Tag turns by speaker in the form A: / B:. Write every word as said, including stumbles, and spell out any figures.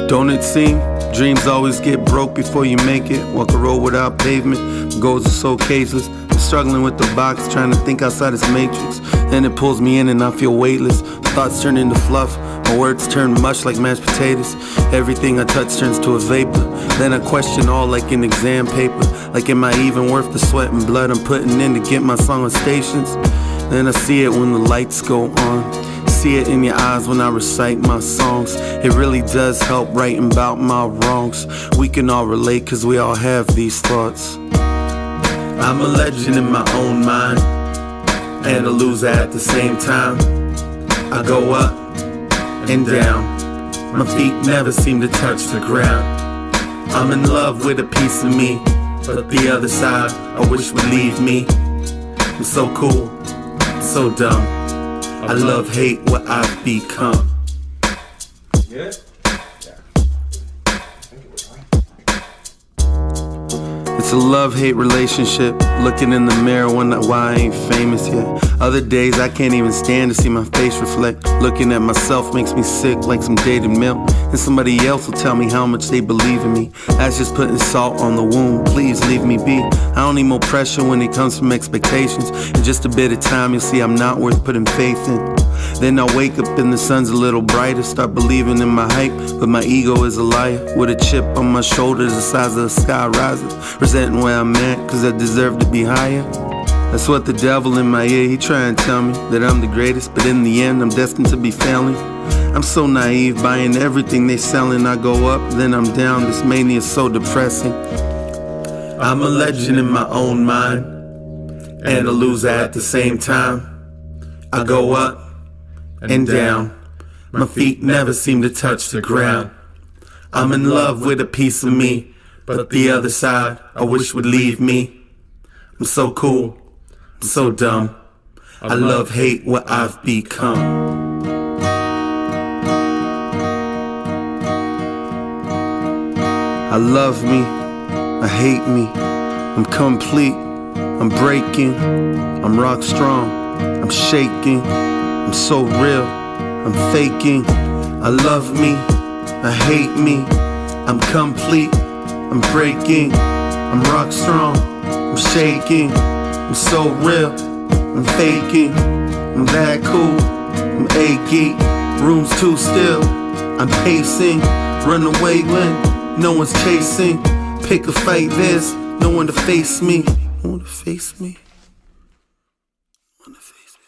A: Don't it seem? Dreams always get broke before you make it. Walk a road without pavement, goals are so caseless. I'm struggling with the box, trying to think outside this matrix. Then it pulls me in and I feel weightless. Thoughts turn into fluff, my words turn mush like mashed potatoes. Everything I touch turns to a vapor. Then I question all like an exam paper. Like, am I even worth the sweat and blood I'm putting in to get my song on stations? Then I see it when the lights go on. See it in your eyes when I recite my songs. It really does help writing about my wrongs. We can all relate cause we all have these thoughts. I'm a legend in my own mind, and a loser at the same time. I go up and down, my feet never seem to touch the ground. I'm in love with a piece of me, but the other side I wish would leave me. I'm so cool, so dumb, I love hate what I've become.
B: Yeah.
A: It's a love-hate relationship. Looking in the mirror, wonder why I ain't famous yet. Other days I can't even stand to see my face reflect. Looking at myself makes me sick like some dated milk. And somebody else will tell me how much they believe in me. That's just putting salt on the wound, please leave me be. I don't need more pressure when it comes from expectations. In just a bit of time you'll see I'm not worth putting faith in. Then I wake up and the sun's a little brighter. Start believing in my hype, but my ego is a liar. With a chip on my shoulders the size of a sky riser. Resenting where I'm at cause I deserve to be higher. That's what the devil in my ear, he try and tell me that I'm the greatest, but in the end I'm destined to be failing. I'm so naive, buying everything they selling. I go up, then I'm down, this mania is so depressing. I'm a legend in my own mind, and a loser at the same time. I go up and down, my feet never seem to touch the ground. I'm in love with a piece of me, but the other side I wish would leave me. I'm so cool, I'm so dumb, I love hate what I've become. I love me, I hate me, I'm complete, I'm breaking, I'm rock strong, I'm shaking, I'm so real, I'm faking. I love me, I hate me, I'm complete, I'm breaking, I'm rock strong, I'm shaking, I'm so real, I'm faking. I'm that cool, I'm achy, room's too still, I'm pacing. Run away when no one's chasing. Pick a fight, there's no one to face me. No one to face me. No one to face me.